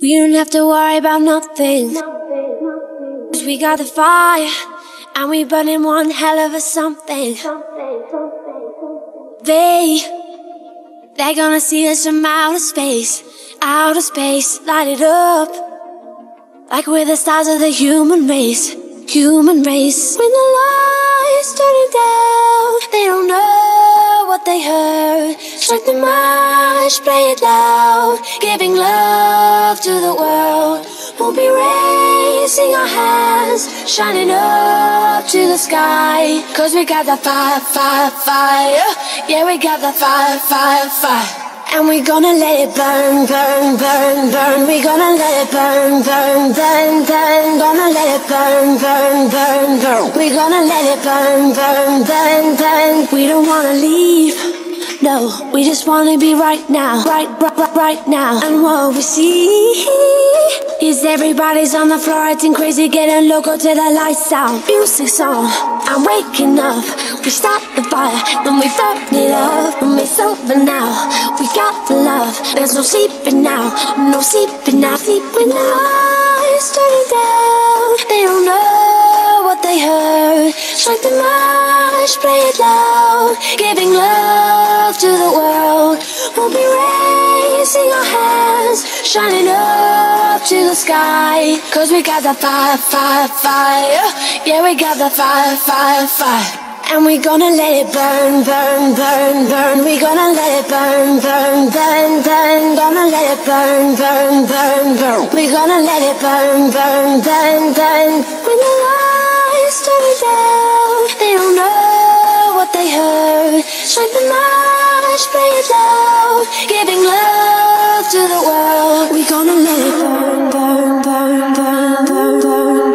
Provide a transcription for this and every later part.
We don't have to worry about nothing, 'cause we got the fire, and we burning one hell of a something. They're gonna see us from outer space, light it up, like we're the stars of the human race. When the lights turning down, they don't know what they heard. Strike the match, play it loud, giving love to the world. We'll be raising our hands, shining up to the sky, 'cause we got the fire, fire, fire. Yeah, we got the fire, fire, fire. And we're gonna let it burn, burn, burn, burn. We're gonna let it burn, burn, burn, burn. Gonna let it burn, burn, burn, burn. We're gonna let it burn, burn, burn, burn. We don't wanna leave, no, we just wanna be right now, right now. And what we see is everybody's on the floor acting crazy, getting loco till the lights out. Music's on, I'm waking up. We start the fire, then we burn it up. And it's over now, we got the love. There's no sleeping now, no sleeping now. When the lights turning down, they don't know what they heard. Strike the match, play it loud, giving love to the world. We'll be raising our hands, shining up to the sky, 'cause we got the fire, fire, fire. Yeah, we got the fire, fire, fire. And we're gonna let it burn, burn, burn, burn. We're gonna let it burn, burn, burn, burn. Gonna let it burn, burn, burn, burn. We're gonna let it burn, burn, burn, burn. When the lights turn down, they don't know what they heard. Strike the match, play it loud, giving love to the world. We're gonna let it burn, burn, burn, burn, burn, burn.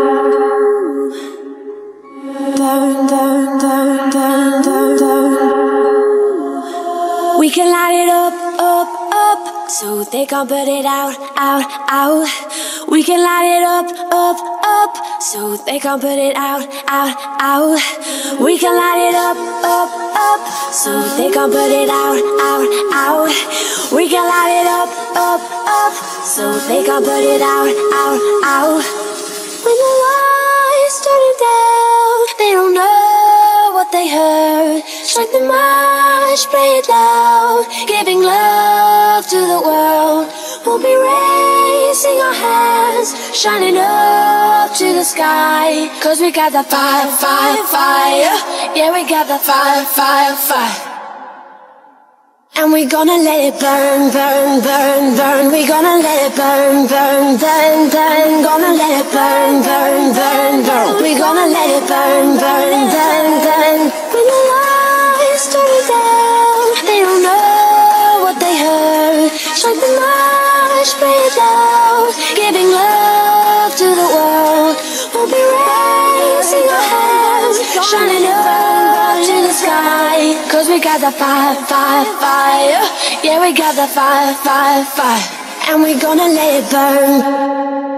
Burn, burn, burn, burn, burn, burn. We can light it up, up, up, so they can't put it out, out, out. We can light it up, up, up, so they can't put it out, out, out. We can light it up, up, up, so they can't put it out, out, out. We can light it up, up, up, so they can't put it out, out, out. When the lights turning down, they don't know what they heard. Strike the match, play it loud, giving love to the world. We'll be raising our hands, shining up to the sky, 'cause we got the fire, fire, fire. Yeah, we got the fire, fire, fire. And we're gonna let it burn, burn, burn, burn. We're gonna let it burn, burn, burn, burn. Gonna let it burn, burn, burn, burn. We're gonna let it burn, burn, burn, burn. When the lights turn down, they don't know what they heard. Strike the match, play it loud, giving love to the world. We'll be raising our hands, shining up to the sky, 'cause we got the fire, fire, fire. Yeah, we got the fire, fire, fire. And we're gonna let it burn.